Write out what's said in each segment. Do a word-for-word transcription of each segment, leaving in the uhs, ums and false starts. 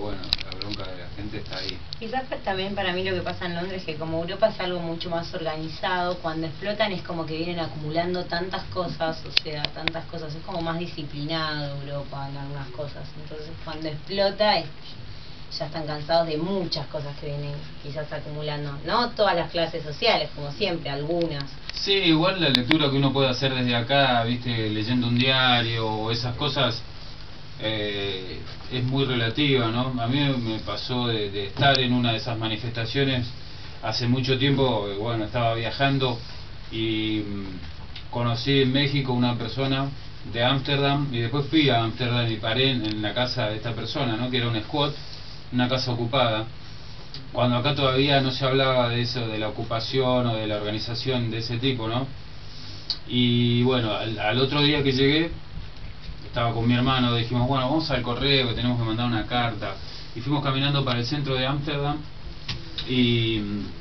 bueno, la bronca de la gente está ahí. Quizás también para mí lo que pasa en Londres es que como Europa es algo mucho más organizado, cuando explotan es como que vienen acumulando tantas cosas, o sea, tantas cosas, es como más disciplinado Europa en algunas cosas, entonces cuando explota es, ya están cansados de muchas cosas que vienen quizás acumulando, no todas las clases sociales, como siempre, algunas. Sí, igual la lectura que uno puede hacer desde acá, viste, leyendo un diario o esas cosas, eh, es muy relativa, ¿no? A mí me pasó de, de estar en una de esas manifestaciones hace mucho tiempo, bueno, estaba viajando y mmm, conocí en México una persona de Ámsterdam y después fui a Ámsterdam y paré en, en la casa de esta persona, ¿no? Que era un squat, una casa ocupada, cuando acá todavía no se hablaba de eso, de la ocupación o de la organización de ese tipo, ¿no? Y bueno, al, al otro día que llegué, estaba con mi hermano, dijimos, bueno, vamos al correo, que tenemos que mandar una carta, y fuimos caminando para el centro de Ámsterdam y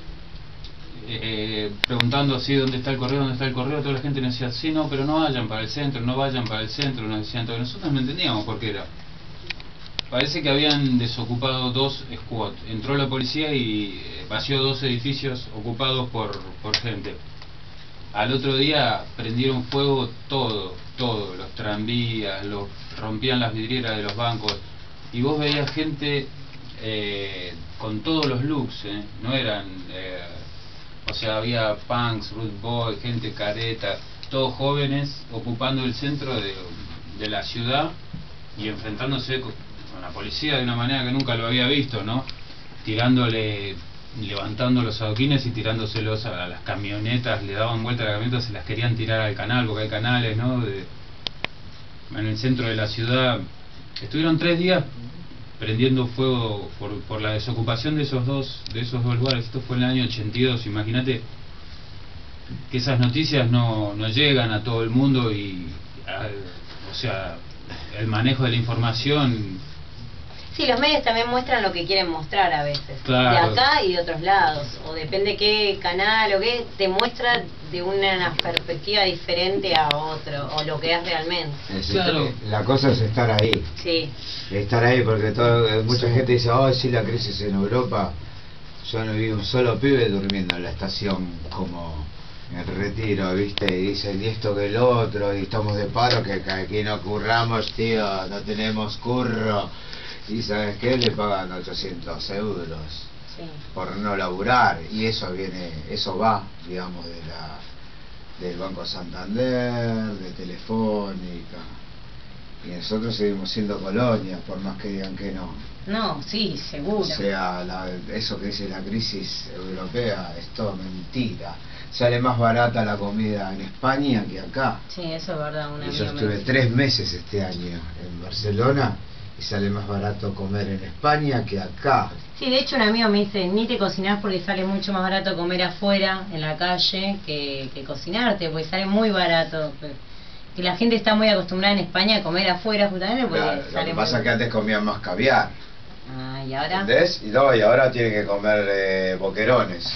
eh, preguntando así, ¿dónde está el correo? ¿Dónde está el correo? Toda la gente nos decía, sí, no, pero no vayan para el centro, no vayan para el centro, nos decían todos. Nosotros no entendíamos por qué era. Parece que habían desocupado dos squats. Entró la policía y vació dos edificios ocupados por, por gente. Al otro día prendieron fuego todo, todo, los tranvías, los, rompían las vidrieras de los bancos. Y vos veías gente eh, con todos los looks, ¿eh? No eran... Eh, o sea, había punks, root boys, gente careta, todos jóvenes ocupando el centro de, de la ciudad y enfrentándose con la policía de una manera que nunca lo había visto, ¿no? Tirándole, levantando los adoquines y tirándoselos a las camionetas, le daban vuelta a la camioneta, se las querían tirar al canal, porque hay canales, ¿no? De, en el centro de la ciudad. Estuvieron tres días prendiendo fuego por, por la desocupación de esos dos de esos dos lugares. Esto fue en el año ochenta y dos. Imagínate que esas noticias no, no llegan a todo el mundo y, a, o sea, el manejo de la información. Sí, los medios también muestran lo que quieren mostrar a veces, claro, de acá y de otros lados, o depende qué canal o qué, te muestra de una perspectiva diferente a otro, o lo que es realmente. Es, claro. La cosa es estar ahí, sí. estar ahí, porque todo, mucha sí. gente dice, oh, sí, la crisis en Europa. Yo no vi un solo pibe durmiendo en la estación como en el Retiro, ¿viste? Y dicen, y esto que el otro, y estamos de paro, que, que aquí no curramos, tío, no tenemos curro. Y ¿sabes qué? Le pagan ochocientos euros sí. por no laburar, y eso viene, eso va, digamos, de la del Banco Santander, de Telefónica, y nosotros seguimos siendo colonia, por más que digan que no. No, sí, seguro. O sea, la, eso que dice la crisis europea es todo mentira. Sale más barata la comida en España que acá. Sí, eso es verdad. Una y yo estuve tres meses este año en Barcelona y sale más barato comer en España que acá. Sí, de hecho un amigo me dice, ni te cocinás porque sale mucho más barato comer afuera, en la calle, que, que cocinarte, porque sale muy barato. Que la gente está muy acostumbrada en España a comer afuera justamente porque claro, sale lo que pasa es que antes comían más caviar. Ah, ¿y ahora? ¿Entendés? Y no, y ahora tiene que comer eh, boquerones.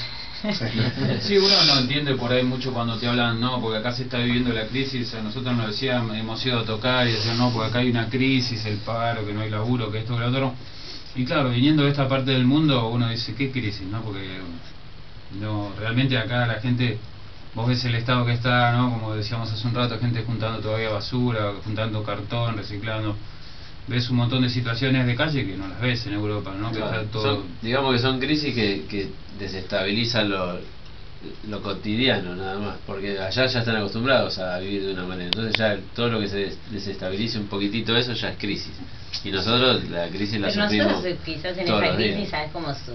Sí, uno no entiende por ahí mucho cuando te hablan, no, porque acá se está viviendo la crisis. A nosotros nos decían, hemos ido a tocar y decían, no, porque acá hay una crisis, el paro, que no hay laburo, que esto, que lo otro. Y claro, viniendo de esta parte del mundo, uno dice, ¿qué crisis? ¿No? Porque no, realmente acá la gente, vos ves el estado que está, ¿no? Como decíamos hace un rato, gente juntando todavía basura, juntando cartón, reciclando. Ves un montón de situaciones de calle que no las ves en Europa, ¿no? Que claro, está todo... son, digamos que son crisis que, que desestabilizan lo, lo cotidiano nada más, porque allá ya están acostumbrados a vivir de una manera, entonces ya todo lo que se desestabilice un poquitito eso ya es crisis, y nosotros la crisis la Pero sufrimos nosotros quizás en esa crisis sabes como su,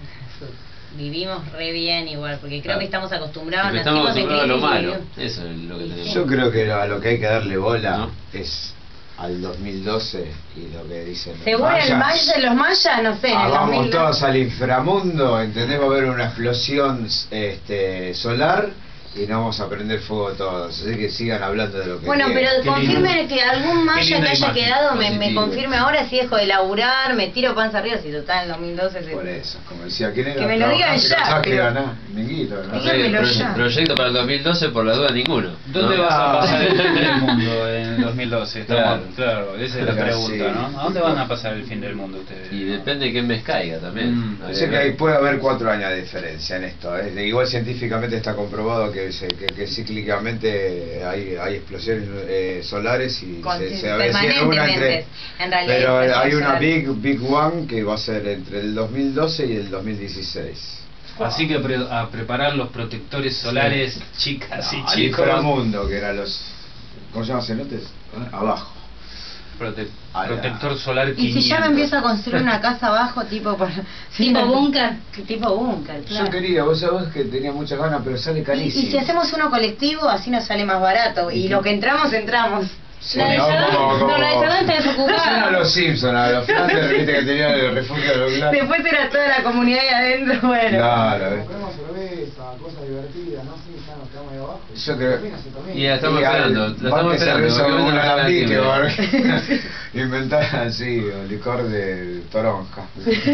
su vivimos re bien igual, porque creo claro. que estamos acostumbrados, porque estamos acostumbrados a lo malo, y... eso es lo que tenemos. Yo creo que a lo que hay que darle bola, ¿no? es al dos mil doce y lo que dicen los según mayas. el maya, los mayas, no sé, ah, en vamos dos mil todos al inframundo, entendemos, va a haber una explosión este, solar y no vamos a prender fuego todos, así que sigan hablando de lo que Bueno, quieran. pero confirme que algún maya linda que haya imagen, quedado me, me positivo. confirme ahora si dejo de laburar, me tiro panza arriba, si total en dos mil doce se... Por eso, como decía, ¿quién era? Que me lo digan Trabajante, ya, cansado que pero- ganá, Minguito, ¿no? No sé, Díganmelo proye- ya. proyecto para el dos mil doce, por la duda, ninguno. ¿Dónde ¿no? vas a Ah. pasar el fin del mundo en dos mil doce? Estamos- Claro. claro, esa es la Ya, pregunta, sí. ¿no? ¿A dónde van a pasar el fin del mundo ustedes? Y depende de qué mes caiga también. Mm. Habría Sé que ver. ahí puede haber cuatro años de diferencia en esto. ¿eh? Igual científicamente está comprobado que, se, que, que cíclicamente hay, hay explosiones eh, solares y Con- se, se avecina una entre... en realidad Pero hay hay una explosiones big big one que va a ser entre el dos mil doce y el dos mil dieciséis. Así que pre- a preparar los protectores solares, chicas y No, al chicos. inframundo, que eran los... ¿Cómo se llaman cenotes? Abajo. Prote- A la- protector solar Y quinientos. si ya me empiezo a construir una casa abajo, tipo para... Tipo búnker. Tipo búnker, claro. Yo quería, vos sabés que tenía muchas ganas, pero sale Y, carísimo. y si hacemos uno colectivo, así nos sale más barato. Y lo que entramos, entramos. Sí, La de no, Jardín- como- no, como- la de Jardín está desocupada. Son a los Simpsons, a los Flanders, viste que tenían el refugio de los blancos. Después era toda la comunidad ahí adentro, bueno. Claro, eh. Compramos cerveza, cosas divertidas, ¿no? Sí, ya nos quedamos ahí abajo. Yo creo- Termina, se termina. Y ya estamos Y al esperando, la bar estamos de esperando. cerveza porque con venden un la alambique, timbre. bar. Inventar así, o licor de toronja.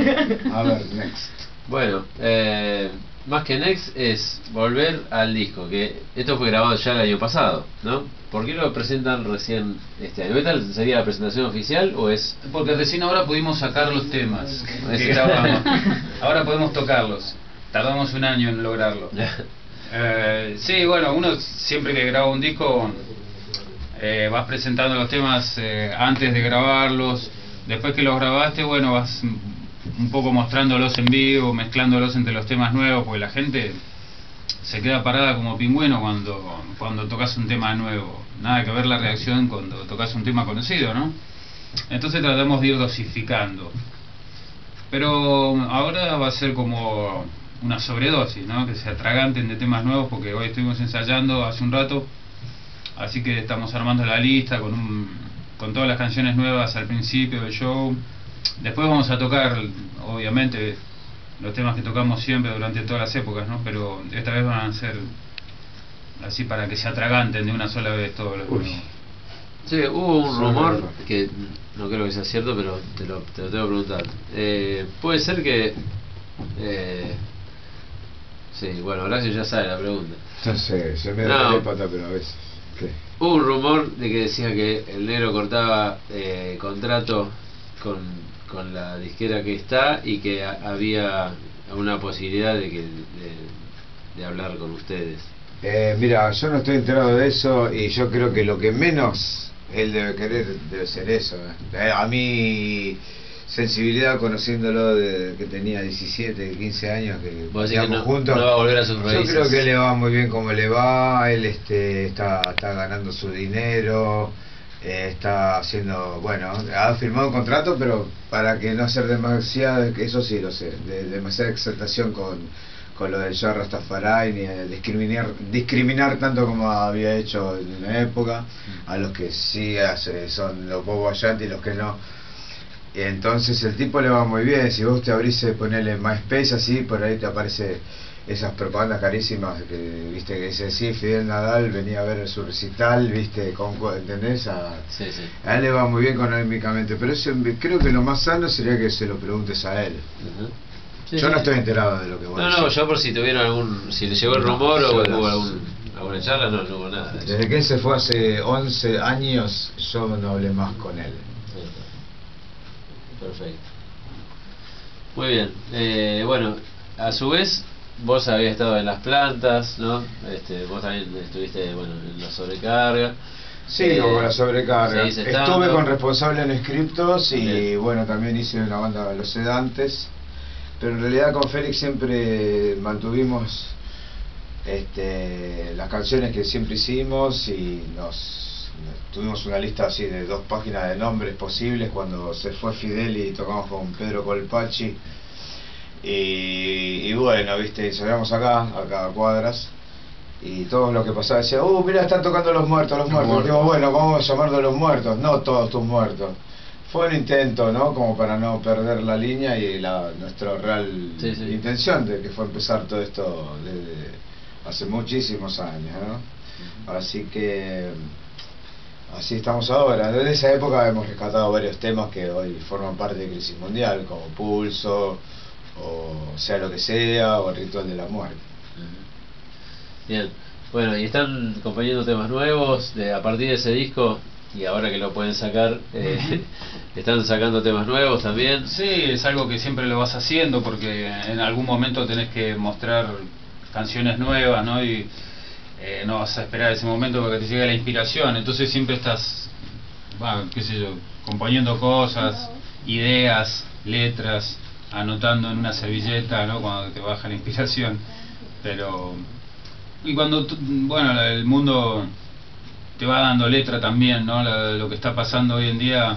A ver, next. Bueno, eh, más que Next es volver al disco, que esto fue grabado ya el año pasado, ¿no? ¿Por qué lo presentan recién este año? ¿Esta sería la presentación oficial o es...? Porque recién ahora pudimos sacar los temas que Sí. grabamos. Ahora podemos tocarlos. Tardamos un año en lograrlo. Eh, sí, bueno, uno siempre que graba un disco eh, vas presentando los temas eh, antes de grabarlos. Después que los grabaste, bueno, vas un poco mostrándolos en vivo, mezclándolos entre los temas nuevos, porque la gente se queda parada como pingüino cuando cuando tocas un tema nuevo. Nada que ver la reacción cuando tocas un tema conocido, ¿no? Entonces tratamos de ir dosificando. Pero ahora va a ser como una sobredosis, ¿no? Que se atraganten de temas nuevos, porque hoy estuvimos ensayando hace un rato, así que estamos armando la lista con un, con todas las canciones nuevas al principio del show. Después vamos a tocar, obviamente, los temas que tocamos siempre durante todas las épocas, ¿no? Pero esta vez van a ser así para que se atraganten de una sola vez todos los Uy. nuevos. Sí, hubo un Sí, rumor verdad. que no creo que sea cierto, pero te lo, te lo tengo que preguntar. Eh, puede ser que... Eh, sí, bueno, Horacio ya sabe la pregunta. No sé, se me No. da la pata, pero a veces. ¿Qué? Hubo un rumor de que decía que el negro cortaba eh, contrato con, con la disquera que está y que ha- había una posibilidad de que de, de hablar con ustedes. Eh, mira, yo no estoy enterado de eso y yo creo que lo que menos él debe querer debe ser eso. Eh, a mi sensibilidad, conociéndolo desde que tenía diecisiete, quince años, que Vos decís que paseamos no- juntos, no va a volver a sus yo raíces. creo que le va muy bien como le va, él este, está, está ganando su dinero, eh, está haciendo, bueno, ha firmado un contrato, pero para que no hacer demasiada, eso sí lo sé, de, demasiada exaltación con con lo del Shah Rastafari, ni el discriminar, discriminar tanto como había hecho en una época, a los que sí hace, son los Bobo Ashanti y los que no. Y entonces el tipo le va muy bien, si vos te abrís, ponerle MySpace así, por ahí te aparece esas propagandas carísimas que viste que dice sí, Fidel Nadal venía a ver su recital, viste, con, ¿entendés? A, Sí, sí. a él le va muy bien económicamente, pero eso, creo que lo más sano sería que se lo preguntes a él. Ujú. Sí, Yo sí. no estoy enterado de lo que vos No, no, decís. yo por si tuvieron algún... Si le llegó el rumor No, o yo no. hubo algún, alguna charla, no, no hubo nada de eso. Desde que él se fue hace once años, yo no hablé más con él. Perfecto. Muy bien. Eh, bueno, a su vez, vos habías estado en las plantas, ¿no? Este, vos también estuviste, bueno, en la sobrecarga. Sí, Eh, con la sobrecarga. seguís estando. Estuve con responsable en Scriptos y Bien. bueno, también hice una banda de Los Sedantes. Pero en realidad con Félix siempre mantuvimos este, las canciones que siempre hicimos y nos, nos- tuvimos una lista así de dos páginas de nombres posibles cuando se fue Fidel y tocamos con Pedro Colpachi. Y, y bueno, viste, ensayamos acá, acá a cuadras. Y todo lo que pasaba decía, uh, mira, están tocando los muertos, los Los muertos. muertos. Digo, bueno, vamos a llamarlos los muertos, no todos tus muertos. Fue un intento, ¿no? Como para no perder la línea y la nuestra real Sí, sí. intención de que fue empezar todo esto de, de hace muchísimos años, ¿no? Así que así estamos ahora. Desde esa época hemos rescatado varios temas que hoy forman parte de Crisis Mundial, como Pulso, o Sea lo que sea, o El Ritual de la Muerte. Bien, bueno, y están componiendo temas nuevos de, a partir de ese disco, y ahora que lo pueden sacar, eh, están sacando temas nuevos también. Sí, es algo que siempre lo vas haciendo porque en algún momento tenés que mostrar canciones nuevas, ¿no? Y eh, no vas a esperar ese momento para que te llegue la inspiración, entonces siempre estás, bah, qué sé yo, componiendo cosas, ideas, letras, anotando en una servilleta, ¿no? Cuando te baja la inspiración, pero y cuando tú, bueno, el mundo te va dando letra también, ¿no? Lo, lo que está pasando hoy en día,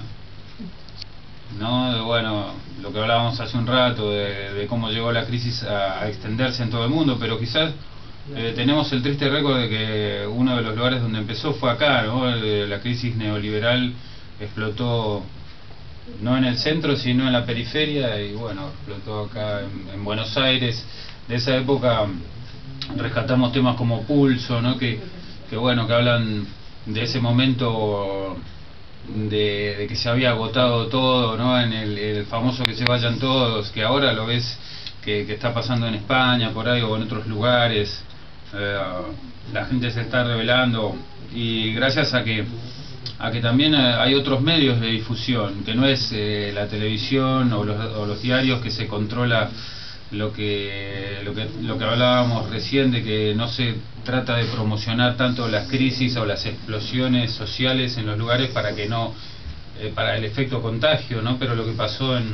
¿no? De, bueno, lo que hablábamos hace un rato de, de cómo llegó la crisis a, a extenderse en todo el mundo, pero quizás eh, tenemos el triste récord de que uno de los lugares donde empezó fue acá, ¿no? La crisis neoliberal explotó no en el centro sino en la periferia y bueno, explotó acá en, en Buenos Aires. De esa época rescatamos temas como Pulso, ¿no? Que, que bueno, que hablan de ese momento de, de que se había agotado todo, ¿no? En el, el famoso que se vayan todos, que ahora lo ves que, que está pasando en España por ahí o en otros lugares. Eh, la gente se está rebelando y gracias a que a que también hay otros medios de difusión, que no es eh, la televisión o los, o los diarios que se controla lo que, lo que lo que hablábamos recién, de que no se trata de promocionar tanto las crisis o las explosiones sociales en los lugares para que no eh, para el efecto contagio, ¿no? Pero lo que pasó en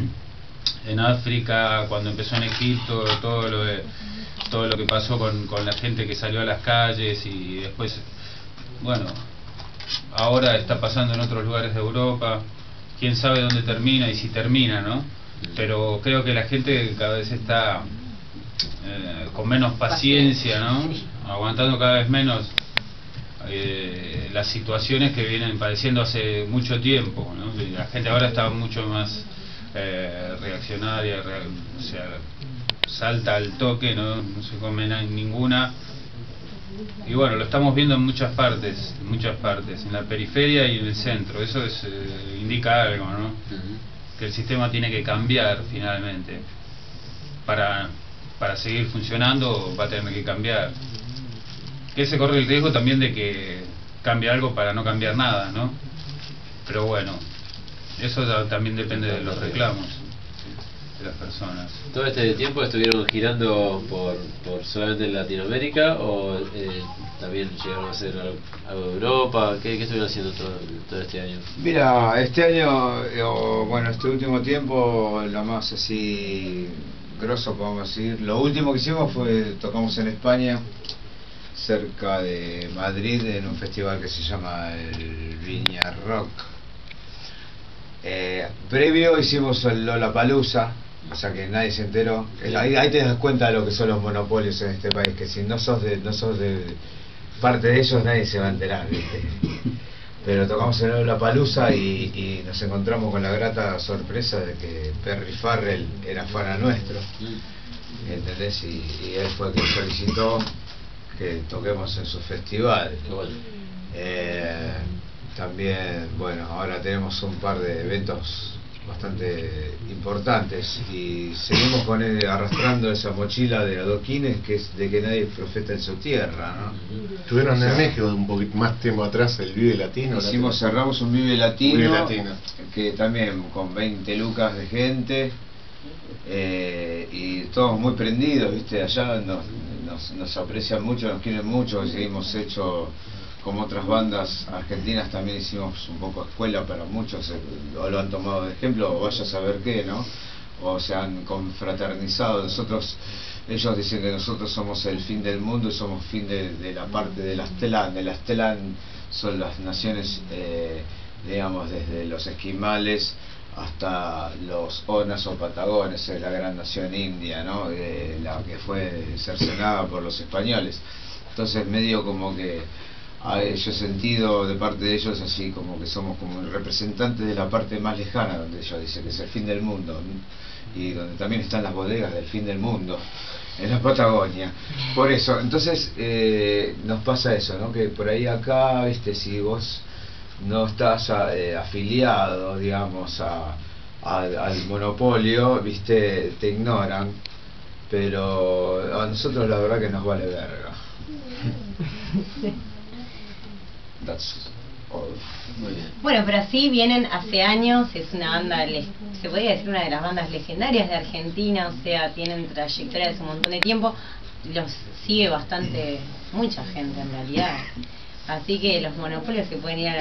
en África, cuando empezó en Egipto, todo lo de, todo lo que pasó con, con la gente que salió a las calles y después, bueno, ahora está pasando en otros lugares de Europa, quién sabe dónde termina y si termina, ¿no? Pero creo que la gente cada vez está eh, con menos paciencia, ¿no? Aguantando cada vez menos eh, las situaciones que vienen padeciendo hace mucho tiempo, ¿no? Y la gente ahora está mucho más eh, reaccionaria, re, o sea, salta al toque, ¿no? No se come ninguna. Y bueno, lo estamos viendo en muchas partes, en muchas partes, en la periferia y en el centro. Eso es, eh, indica algo, ¿no? Uh-huh. Que el sistema tiene que cambiar finalmente. Para, para seguir funcionando va a tener que cambiar. Que se corre el riesgo también de que cambie algo para no cambiar nada, ¿no? Pero bueno, eso también depende de los reclamos de las personas. ¿Todo este tiempo estuvieron girando por, por solamente en Latinoamérica o eh, también llegaron a hacer algo, algo de Europa? ¿Qué, qué estuvieron haciendo todo, todo este año? Mira, este año, eh, o bueno, este último tiempo, lo más así grosso podemos decir, lo último que hicimos fue, tocamos en España, cerca de Madrid, en un festival que se llama el Viña Rock. Eh, previo hicimos el Lollapalooza, o sea que nadie se enteró. Ahí, ahí te das cuenta de lo que son los monopolios en este país, que si no sos de, no sos de parte de ellos nadie se va a enterar, ¿viste? Pero tocamos en Lollapalooza y, y nos encontramos con la grata sorpresa de que Perry Farrell era fan nuestro, ¿entendés? Y, y él fue quien solicitó que toquemos en su festival. Eh, también, bueno, ahora tenemos un par de eventos bastante importantes y seguimos con él arrastrando esa mochila de adoquines que es de que nadie profeta en su tierra, ¿no? Estuvieron o sea, en México un poquito más tiempo atrás, el Vive Latino. Hicimos, cerramos un Vive Latino, Vive Latino, que también con veinte lucas de gente, eh, y todos muy prendidos, ¿viste? Allá nos, nos, nos aprecian mucho, nos quieren mucho, y seguimos hecho como otras bandas argentinas, también hicimos un poco escuela para muchos, o lo han tomado de ejemplo, o vaya a saber qué, ¿no? O se han confraternizado. Nosotros, ellos dicen que nosotros somos el fin del mundo y somos fin de, de la parte de las Aztlán. De las Aztlán son las naciones, eh, digamos, desde los esquimales hasta los onas o patagones, es la gran nación india, ¿no? Eh, la que fue cercenada por los españoles. Entonces medio como que a ellos sentido de parte de ellos así como que somos como el representante de la parte más lejana, donde ellos dicen que es el fin del mundo, ¿no? Y donde también están las bodegas del fin del mundo, en la Patagonia. Por eso, entonces eh, nos pasa eso, ¿no? Que por ahí acá, viste, si vos no estás eh, afiliado, digamos, a, a, al monopolio, viste, te ignoran, pero a nosotros la verdad que nos vale verga. That's all. Muy bien. Bueno, pero así vienen hace años, es una banda, le- se podría decir una de las bandas legendarias de Argentina, o sea, tienen trayectoria hace un montón de tiempo, los sigue bastante, mucha gente en realidad. Así que los monopolios se pueden ir a la...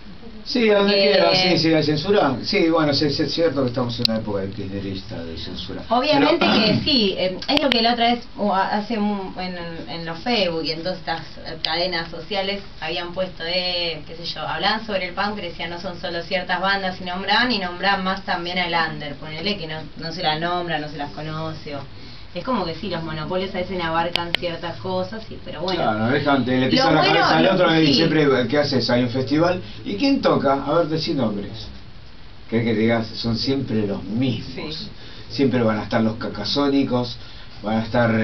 Sí, a donde Porque- quiera, sí, sí, la censura. Sí, bueno, sí, sí, es cierto que estamos en una época de kirchnerista, de censura. Obviamente Pero- que sí, eh, es lo que la otra vez, o a- hace un- en, en los Facebook y en todas estas eh, cadenas sociales habían puesto, eh, qué sé yo, hablaban sobre el punk, pero decían no son solo ciertas bandas y nombraban y nombraban más también al under, ponele que no, no se la nombra, no se las conoce, o, es como que sí, los monopolios a veces abarcan ciertas cosas, sí, pero bueno. Claro, dejan, te le pisan Lo la bueno, cabeza al lo- otro y sí. siempre, ¿qué haces? Hay un festival. ¿Y quién toca? A ver, decí nombres. ¿Querés que te digas? Son siempre los mismos. Sí. Siempre van a estar los cacasónicos, van a estar,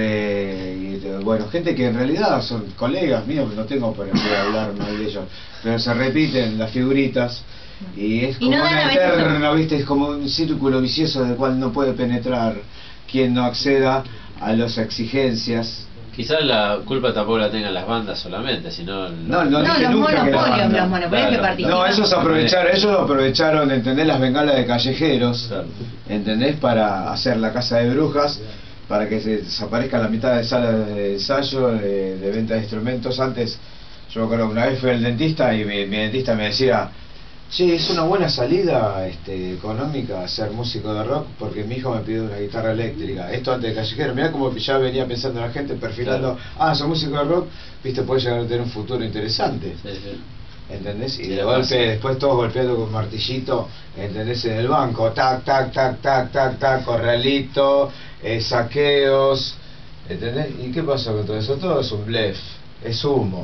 eh, y, bueno, gente que en realidad son colegas míos, no tengo por qué hablar mal de ellos, pero se repiten las figuritas. Y es Y como no dan a un veces- eterno, ¿viste? Es como un círculo vicioso del cual no puede penetrar quien no acceda a las exigencias. Quizás la culpa tampoco la tengan las bandas solamente, sino... el- No, no, No, dije los nunca que la monopolios, banda. los monopolios que Claro. participan. No, esos aprovecharon, ellos aprovecharon, ¿entendés? Las bengalas de callejeros, Claro. ¿entendés? Para hacer la casa de brujas, para que se desaparezca la mitad de salas de ensayo, de, de venta de instrumentos. Antes, yo me acuerdo que una vez fui al dentista y mi, mi dentista me decía, che, es una buena salida este, económica ser músico de rock porque mi hijo me pidió una guitarra eléctrica. Esto antes de callejero, mirá como ya venía pensando la gente, perfilando, Claro. ah, soy músico de rock, viste, puede llegar a tener un futuro interesante. Sí, sí. ¿Entendés? Y Sí, de lo golpe, pasa. después todos golpeando con martillito, ¿entendés? En el banco, tac, tac, tac, tac, tac, tac, corralito, eh, saqueos, ¿entendés? ¿Y qué pasó con todo eso? Todo es un blef, es humo.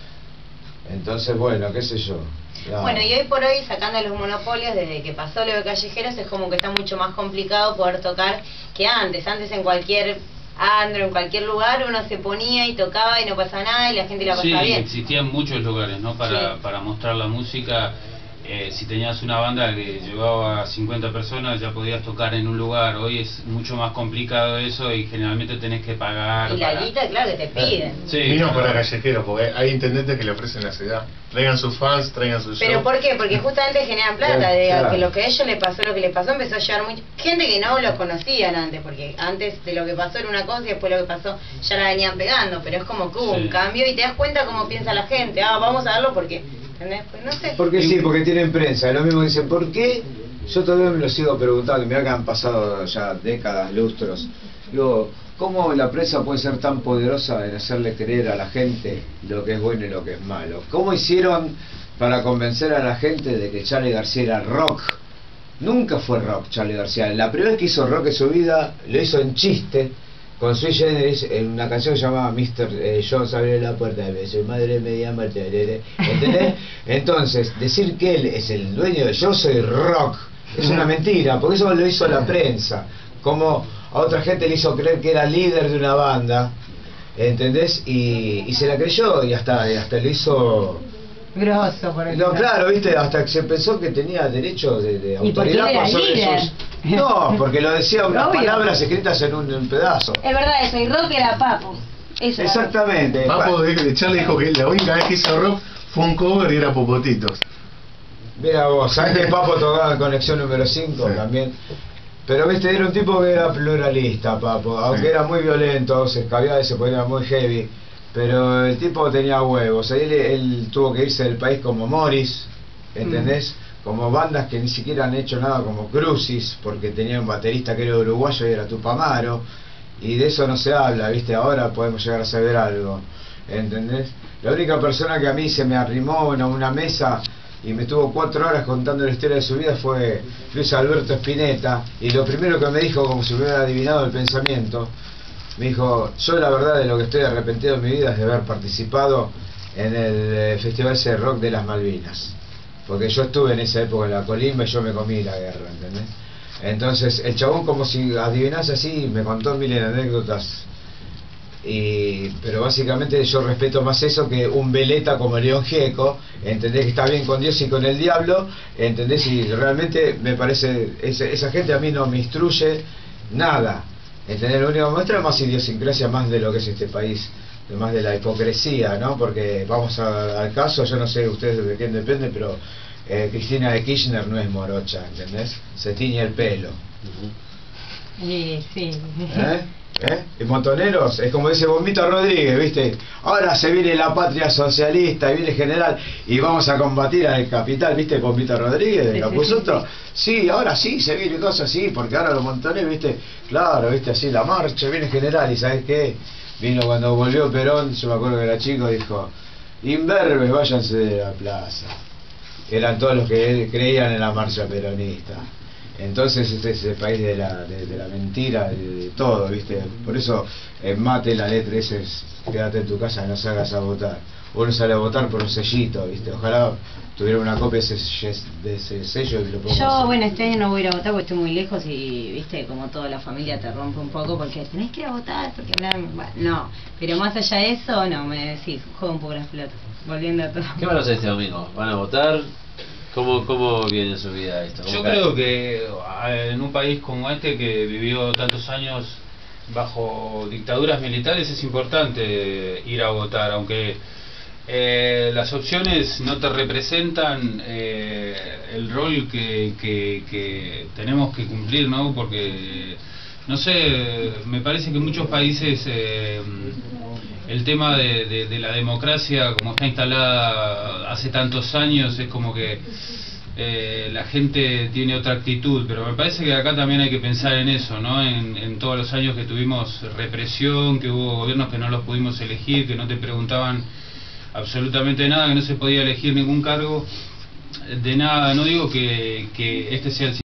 Entonces, bueno, qué sé yo. No. Bueno, y hoy por hoy, sacando los monopolios, desde que pasó lo de Callejeros, es como que está mucho más complicado poder tocar que antes. Antes en cualquier andro, en cualquier lugar, uno se ponía y tocaba y no pasaba nada y la gente la Sí, pasaba bien. existían muchos lugares, ¿no? Para, Sí. para mostrar la música. Eh, si tenías una banda que llevaba cincuenta personas, ya podías tocar en un lugar. Hoy es mucho más complicado eso y generalmente tenés que pagar. Y la para- guita, claro, que te piden. Sí, Vino claro. para callejeros, porque hay intendentes que le ofrecen la ciudad. Traigan sus fans, traigan sus ¿Pero shows. por qué? Porque justamente generan plata, Claro, de claro. que lo que a ellos les pasó, lo que les pasó, empezó a llegar mucha gente que no los conocían antes, porque antes de lo que pasó era una cosa y después lo que pasó ya la venían pegando, pero es como que hubo Sí. un cambio y te das cuenta cómo piensa la gente, ah, vamos a verlo porque, ¿entendés? Pues no sé. Porque sí, porque tienen prensa. Lo mismo dicen, ¿por qué? Yo todavía me lo sigo preguntando. Mirá que han pasado ya décadas, lustros. Digo, ¿cómo la prensa puede ser tan poderosa en hacerle creer a la gente lo que es bueno y lo que es malo? ¿Cómo hicieron para convencer a la gente de que Charly García era rock? Nunca fue rock Charly García. La primera vez que hizo rock en su vida lo hizo en chiste con Sui Generis en una canción que se llamaba mister Eh, Jones abre la puerta de su madre me llama tereré. ¿Entendés? Entonces, decir que él es el dueño de Yo Soy Rock es una mentira, porque eso lo hizo la prensa. Como a otra gente le hizo creer que era líder de una banda, ¿entendés? Y, y se la creyó y hasta, y hasta lo hizo... Grosso, por No, claro, viste, hasta que se pensó que tenía derecho de, de Y porque autoridad él era por sobre líder. sus... No, porque lo decía unas Obvio. palabras escritas en un, un pedazo. Es verdad eso, y rock era Papo. Eso era Exactamente. Papo de, de Charlie dijo que la única vez que hizo rock fue un cover y era Popotitos. Mira vos, ¿sabés que Papo tocaba en Conexión número cinco Sí. también? Pero viste, era un tipo que era pluralista, Papo, aunque Sí. era muy violento, se escabiaba y se ponía muy heavy, pero el tipo tenía huevos. Él, él tuvo que irse del país como Morris, ¿entendés? Como bandas que ni siquiera han hecho nada como Crucis, porque tenía un baterista que era uruguayo y era Tupamaro, y de eso no se habla, viste, ahora podemos llegar a saber algo, ¿entendés? La única persona que a mí se me arrimó en una mesa y me tuvo cuatro horas contando la historia de su vida fue Luis Alberto Spinetta, y lo primero que me dijo, como si me hubiera adivinado el pensamiento, me dijo, yo la verdad de lo que estoy arrepentido en mi vida es de haber participado en el eh, festival ese rock de las Malvinas, porque yo estuve en esa época en la colimba y yo me comí la guerra, ¿entendés? Entonces el chabón, como si adivinase así, me contó mil anécdotas. Y, pero básicamente yo respeto más eso que un veleta como León Gieco, entendés, que está bien con Dios y con el diablo, entendés, y realmente me parece, esa, esa gente a mí no me instruye nada, entendés, lo único que muestra es más idiosincrasia, más de lo que es este país, más de la hipocresía, ¿no? Porque vamos a, al caso, yo no sé ustedes de quién depende, pero eh, Cristina de Kirchner no es morocha, ¿entendés? Se tiñe el pelo. Eh, sí. ¿Eh? ¿Eh? Y Montoneros, es como dice Bombito Rodríguez, ¿viste? Ahora se viene la patria socialista y viene general y vamos a combatir al capital, ¿viste? Bombito Rodríguez de Sí, Capusotto. sí, Sí, ahora sí se viene cosas así, porque ahora los Montoneros, ¿viste? Claro, ¿viste? Así la marcha, viene general y ¿sabes qué? Vino cuando volvió Perón, yo me acuerdo que era chico, dijo: imberbes, váyanse de la plaza. Eran todos los que creían en la marcha peronista. Entonces este es el país de la, de, de la mentira, de, de todo, ¿viste? Por eso en Mate la letra esa es: quédate en tu casa, no salgas a votar. Uno sale a votar por un sellito, ¿viste? Ojalá tuviera una copia de ese, de ese sello y lo podemos Yo, hacer. bueno, este año no voy a ir a votar porque estoy muy lejos y, viste, como toda la familia te rompe un poco porque tenés que ir a votar, porque hablan, bueno, no, pero más allá de eso, no, me sí, juego un poco las pelotas, volviendo a todo. ¿Qué van a hacer este domingo? ¿Van a votar? ¿Cómo, cómo viene su vida esto? Yo ¿Cómo creo cae? que eh, en un país como este que vivió tantos años bajo dictaduras militares es importante ir a votar, aunque eh, las opciones no te representan eh, el rol que, que, que tenemos que cumplir, ¿no? Porque, no sé, me parece que en muchos países eh, el tema de, de, de la democracia, como está instalada hace tantos años, es como que eh, la gente tiene otra actitud, pero me parece que acá también hay que pensar en eso, ¿no? En, en todos los años que tuvimos represión, que hubo gobiernos que no los pudimos elegir, que no te preguntaban absolutamente nada, que no se podía elegir ningún cargo, de nada, no digo que, que este sea el